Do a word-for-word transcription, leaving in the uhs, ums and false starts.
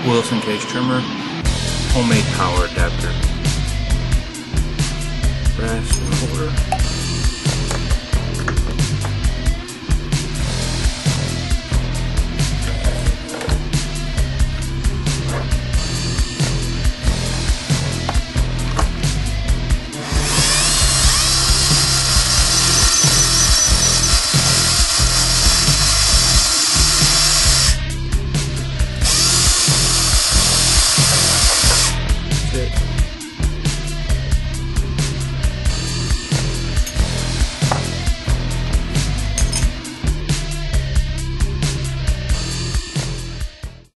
Wilson case trimmer, homemade power adapter, brass motor. It.